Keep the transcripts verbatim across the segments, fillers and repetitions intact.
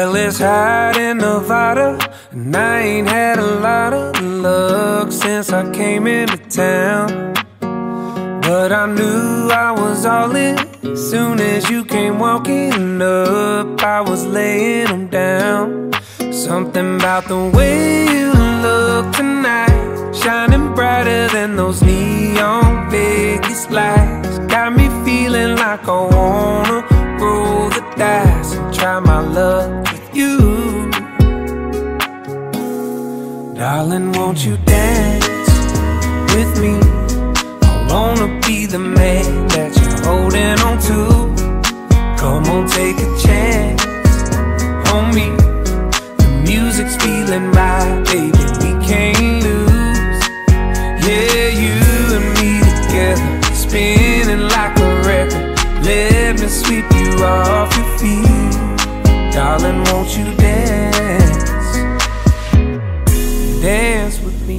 Well, it's hot in Nevada, and I ain't had a lot of luck since I came into town. But I knew I was all in as soon as you came walking up. I was laying them down. Something about the way you look tonight, shining brighter than those neon Vegas lights, got me feeling like I wanna roll the dice and try my luck with you. Darling, won't you dance with me? I wanna be the man that you're holding on to. Come on, take a chance on me. The music's feeling right, baby, we can't lose. Yeah, you and me together, spinning like a record. Let me sweep you off your feet. Darling, won't you dance? Dance with me.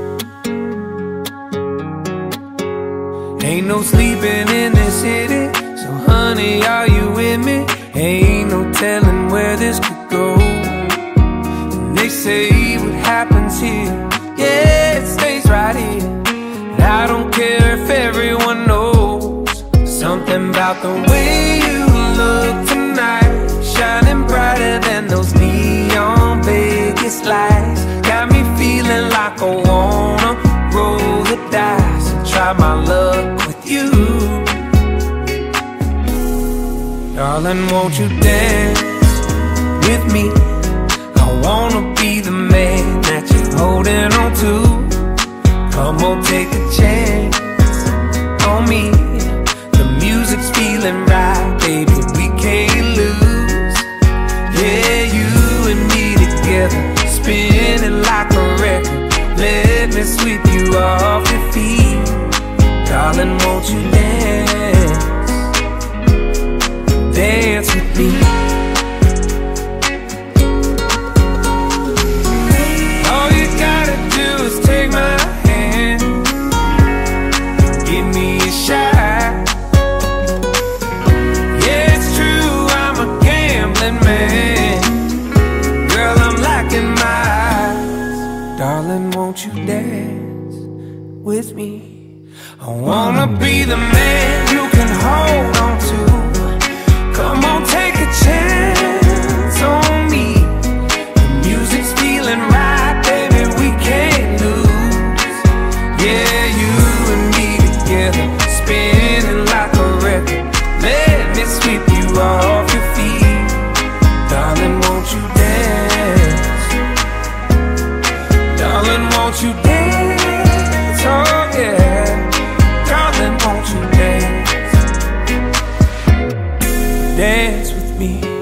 Ain't no sleeping in this city, so honey, are you with me? Ain't no telling where this could go. And they say what happens here, yeah, it stays right here. And I don't care if everyone knows. Something about the way you look tonight, shining brighter than those neon Vegas lights, got me feeling like I wanna roll the dice and try my luck with you. Darling, won't you dance with me? I wanna be the man that you're holding on to. Come on, take a chance on me. The music's feeling right, baby, we can't lose. Yeah, you and me together, spinning like a record. Let me sweep you off your feet. Darling, won't you dance? Dance with me. All you gotta do is take my hand, give me a shot. Yeah, it's true, I'm a gambling man. Girl, I'm lacking my eyes. Darling, won't you dance with me? I wanna be the man you can hold on to. Come on, take a chance on me. The music's feeling right, baby, we can't lose. Yeah, you and me together, spinning like a record. Let me sweep you off your feet. Darling, won't you dance? Darling, won't you dance? Oh yeah. Darling, won't you dance? Dance with me.